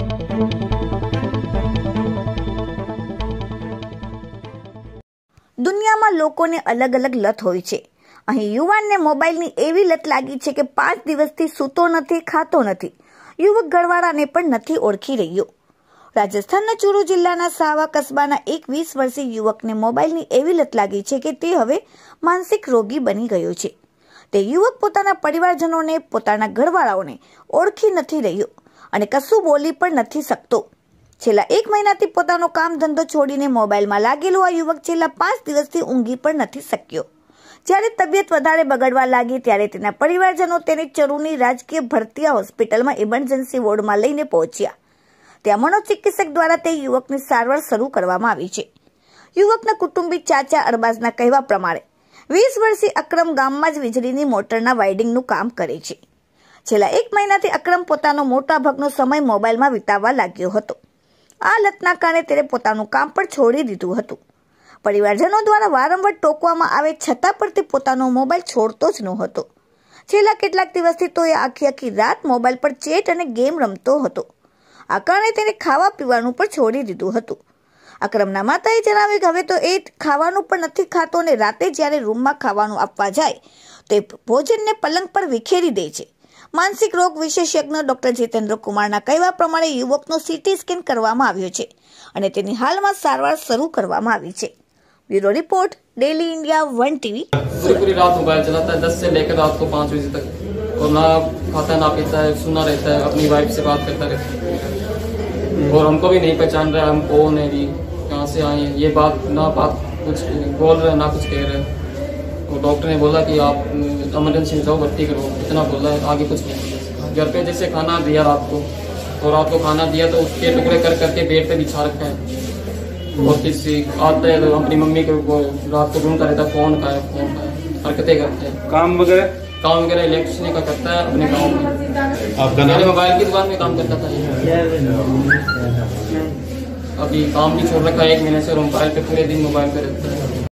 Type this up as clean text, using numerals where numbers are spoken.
દુનિયામાં લોકોને અલગ અલગ લત હોય છે. અહીં યુવાનને મોબાઈલની એવી લત લાગી છે કે 5 દિવસથી સૂતો નથી, ખાતો નથી. યુવક ઘરવાળાને પણ નથી ઓળખી રહ્યો. રાજસ્થાનના ચૂરુ જિલ્લાના સાવા કસ્બાના એક 20 વર્ષીય યુવકને મોબાઈલની એવી લત લાગી છે કે તે હવે માનસિક રોગી બની ગયો છે. તે યુવક પોતાના પરિવારજનોને, પોતાના ઘરવાળાઓને ઓળખી નથી રહ્યો અને કશું બોલી પણ નથી શકતો. છેલ્લા 1 મહિનાથી પોતાનો કામ ધંધો છોડીને મોબાઈલમાં લાગેલો આ યુવક છેલ્લા 5 દિવસથી ઊંઘી પણ નથી શક્યો. જ્યારે તબિયત વધારે બગડવા લાગી ત્યારે તેના પરિવારજનો તેને ચરૂની રાજકીય ભરતીયા હોસ્પિટલમાં ઇમરજન્સી વોર્ડમાં લઈને પહોંચ્યા. ત્યાં મનોચિકિત્સક દ્વારા તે યુવકની સારવાર શરૂ કરવામાં આવી છે. યુવકના કુટુંબી ચાચા અરબાઝના કહેવા પ્રમાણે 20 વર્ષીય અકરમ ગામમાં જ વીજળીની મોટરના વાયરિંગનું કામ કરે છે. છેલ્લા 1 મહિનાથી અકરમ પોતાનો મોટા ભાગનો સમય મોબાઈલમાં વિતાવવા લાગ્યો હતો. આ લતના કારણે તેને પોતાનું કામ પણ છોડી દીધું હતું. પરિવારજનો દ્વારા વારંવાર ટોકવામાં આવે છતાં પણ તે પોતાનો મોબાઈલ છોડતો જ નહોતો. છેલ્લા કેટલાક દિવસથી તો એ આખી રાત મોબાઈલ પર ચેટ અને ગેમ રમતો હતો. આ કારણે તેને ખાવા પીવાનું પણ છોડી દીધું હતું. અકરમના માતાએ જણાવ્યું કે હવે તો એ ખાવાનું પણ નથી ખાતો અને રાતે જ્યારે રૂમમાં ખાવાનું આપવા જાય તો એ ભોજનને પલંગ પર વિખેરી દે છે. માનસિક રોગ વિશેષજ્ઞ ડોક્ટર જીતેન્દ્ર કુમારના કહેવા પ્રમાણે યુવકનો સીટી સ્કેન કરવામાં આવ્યો છે અને તેની હાલમાં સારવાર શરૂ કરવામાં આવી છે. Bureau report, daily India 1 TV. पूरी रात मोबाइल चलाता है 10 से लेकर रात को 5 बजे तक और ना खाता ना पीता है, सुना रहता है, अपनी वाइफ से बात करता रहता है और हमको भी नहीं पहचान रहा है हम कौन है, भी कहाँ से आए हैं, ये बात कुछ बोल रहे ना कुछ कह रहे हैं. तो डॉक्टर ने बोला कि आप इमरजेंसी में जाओ, भर्ती करो, इतना बोला है, आगे कुछ नहीं. घर पे जैसे खाना दिया रात को, तो रात को खाना दिया तो उसके टुकड़े कर करके बेड पे बिछा रखा है और किसी आता है तो अपनी मम्मी को रात को ढूंढता रहता है कौन का है, हरकतें करते हैं. काम वगैरह इलेक्ट्रिशियन का करता है अपने गाँव में. पहले मोबाइल की दुकान में काम करता था. अभी काम भी छोड़ रखा है 1 महीने से और मोबाइल पे पूरे दिन मोबाइल पे रहता है.